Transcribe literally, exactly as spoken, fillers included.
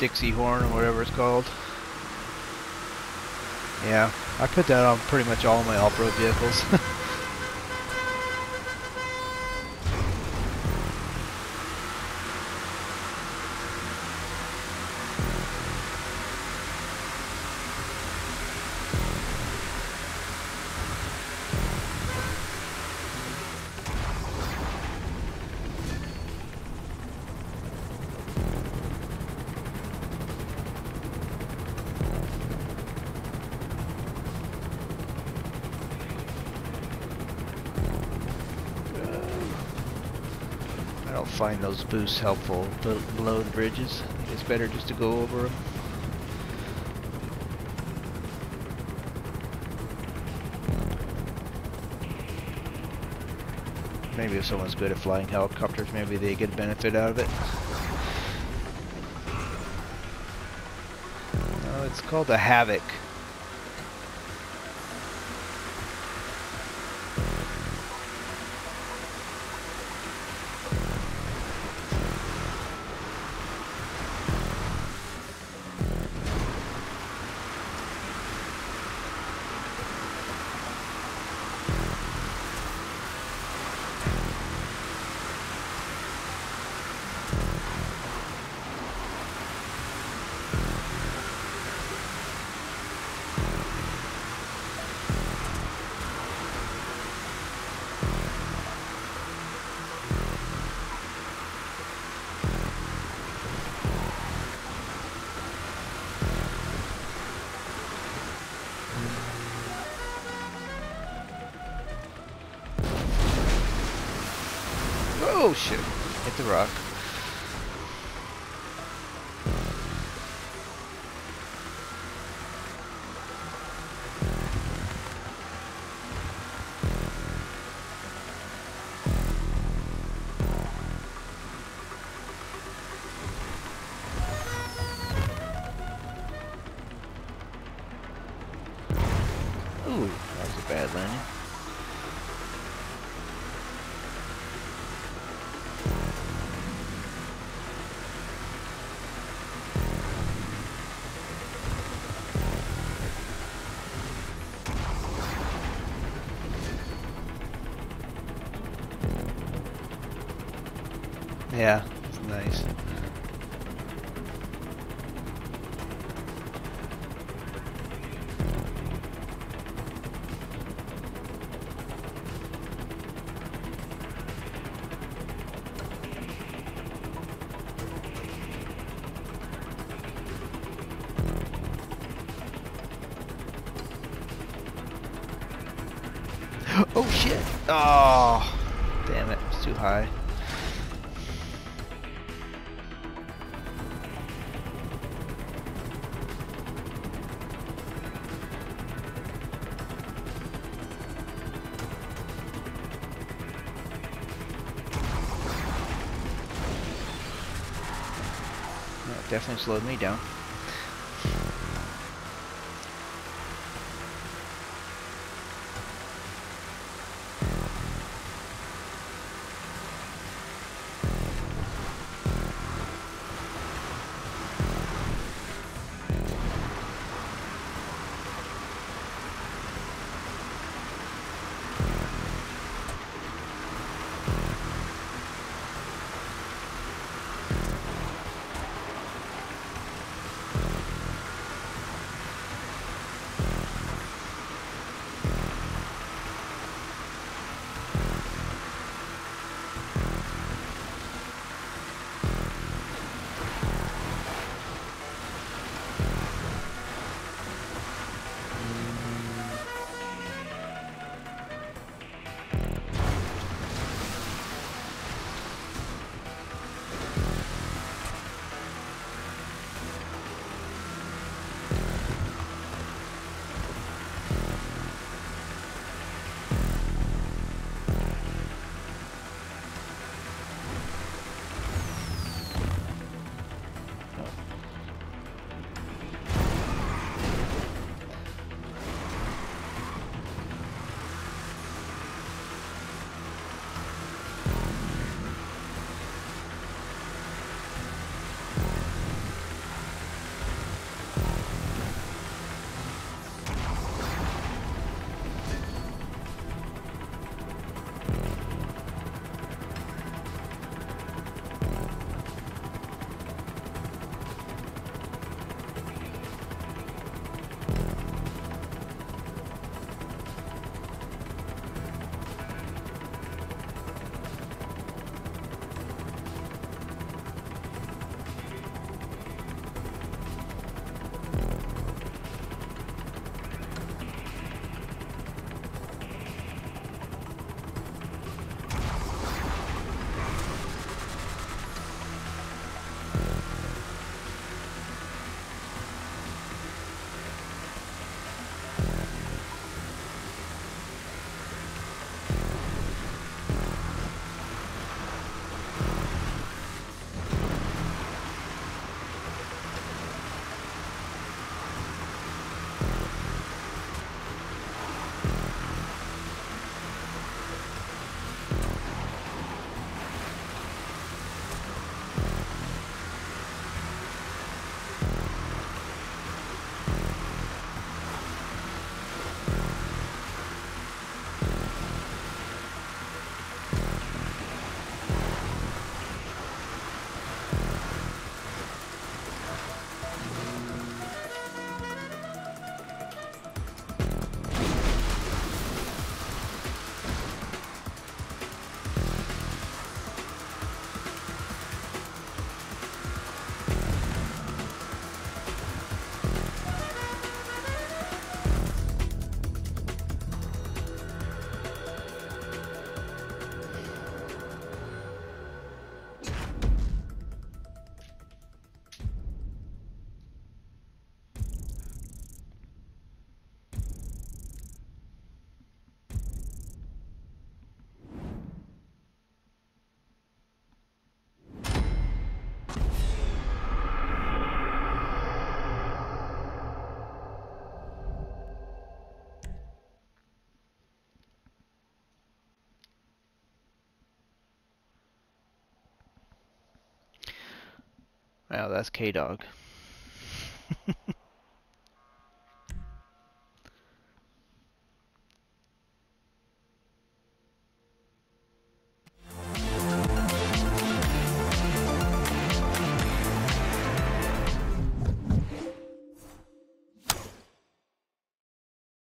Dixie horn or whatever it's called. Yeah, I put that on pretty much all my off-road vehicles. I don't find those boosts helpful below the bridges. I think it's better just to go over them. Maybe if someone's good at flying helicopters, maybe they get a benefit out of it. No, it's called a Havoc. Oh shit, hit the rock. Ooh, that was a bad landing. Yeah, it's nice. Oh shit! Oh, damn it, it's too high. That definitely slowed me down. Wow, that's K-Dog.